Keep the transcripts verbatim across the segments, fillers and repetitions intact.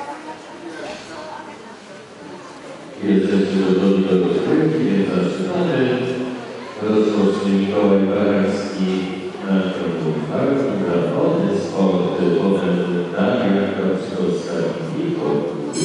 Jesteśmy gotowi do rozgrywki, więc zaczynamy. Rozpocznie Mikołaj Barański na ciągu walki za wody, sport, potem Daria Krawczykowska i Mikołaj.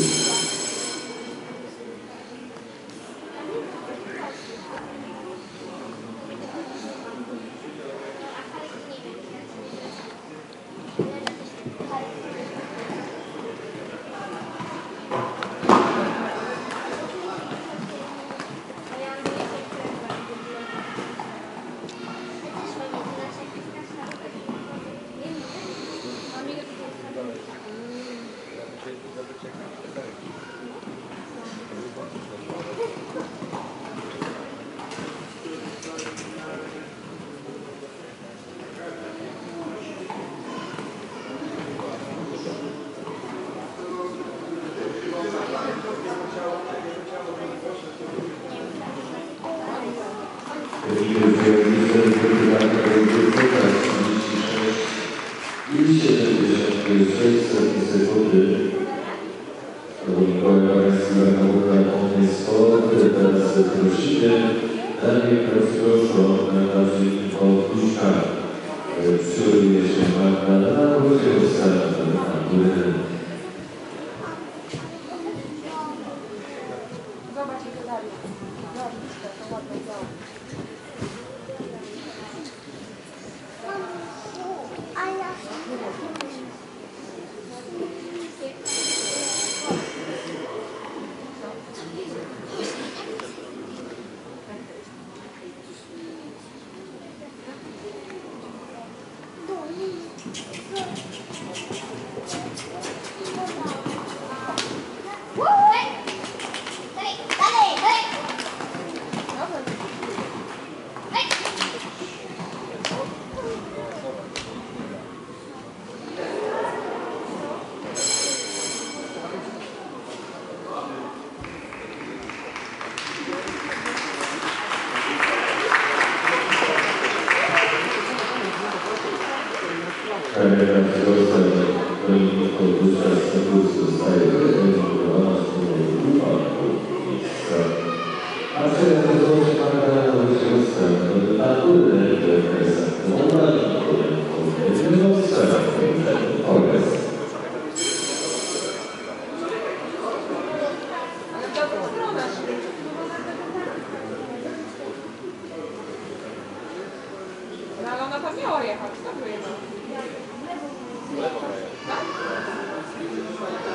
I siedemdziesiąt sześć sekundy. Mikołaj Barański na główny sport. Teraz prosimy Danię Krawczykowską na naszym podpuszcza. Przygotuje się Magdalena Wojciechowska na górę. Zobacz, jak to dalej. Zobacz, to ładnie działa. Kariera Krawczykowska do podpuszcza status zostaje wyrejestrowana z powodu upadku miejsca. A teraz rozpocznie Magdalena Wojciechowska do natury w kresach Mona i Wojciechowska oraz Ale ona tam miała jechać, tak wyjechała. Tak?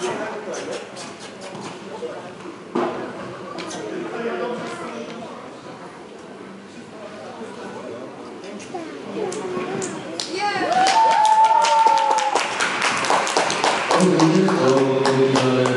Ogólnie to wygląda